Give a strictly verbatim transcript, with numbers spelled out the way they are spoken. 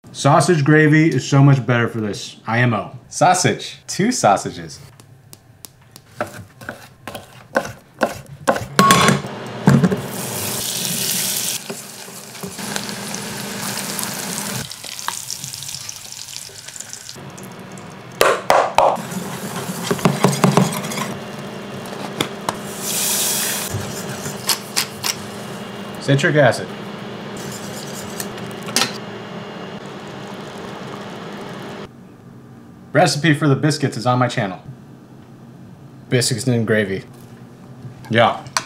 Sausage gravy is so much better for this. I M O. Sausage. Two sausages. Citric acid. Recipe for the biscuits is on my channel. Biscuits and gravy. Yeah.